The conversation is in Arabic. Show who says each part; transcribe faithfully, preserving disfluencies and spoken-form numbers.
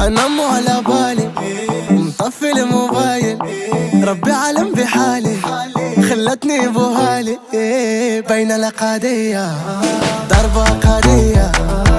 Speaker 1: انا مو على بالي، مطفي الموبايل، ربي عالم بحالي، خلتني بوهالي بين الأقادية ضربة قادية.